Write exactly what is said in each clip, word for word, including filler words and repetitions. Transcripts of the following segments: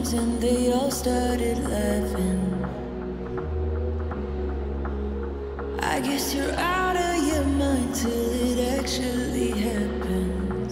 friends and they all started laughing. I guess you're out of your mind till it actually happens.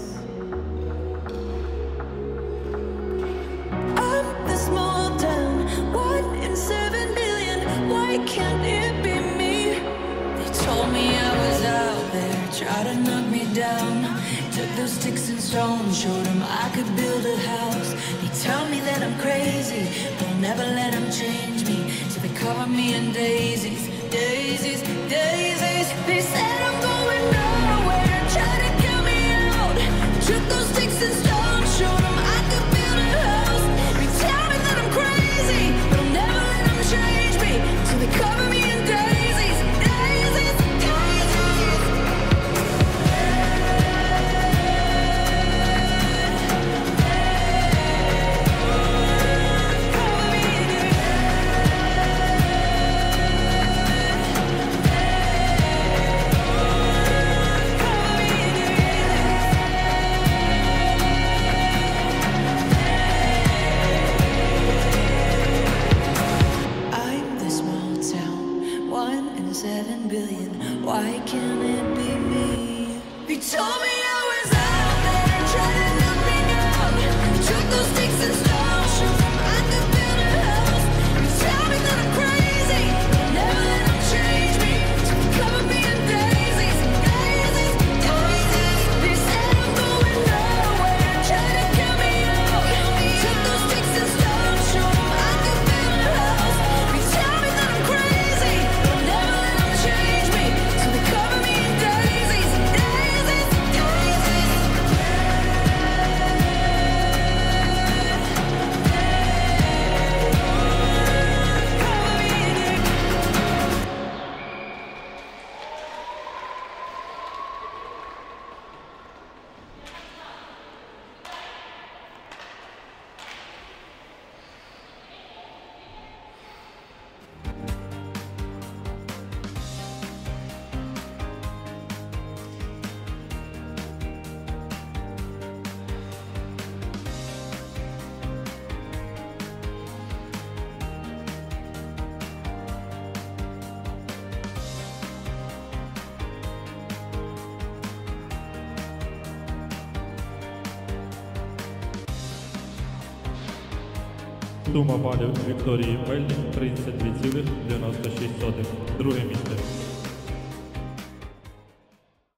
I'm the small town, one in seven billion. Why can't it be me? They told me I was out there, tried to knock me down. Took those sticks and stones, showed them I could build a house. They tell me that I'm crazy, but I'll never let them change me. So they cover me in daisies, daisies, daisies. They said I'm going nowhere, try to get me out. Took those sticks and stones, showed them I could build a house. They tell me that I'm crazy, but I'll never let them change me. So they cover me in daisies, daisies, daisies. Seven billion, why can't it be me? They told me I was out there, trying to knock me down. Took those sticks and stones, showed them I could build a house. They tell me that I'm crazy, but never let them change me. So they cover me in daisies, daisies, daisies. They said I'm going nowhere, trying to get me out. Took those sticks and stones, showed them I could build a house. They tell me that I'm crazy, but never let them change me. So they cover me in daisies, daisies, daisies. Сума балів Вікторії Мельник тридцять дві цілих дев'яносто шість сотих. Друге місце.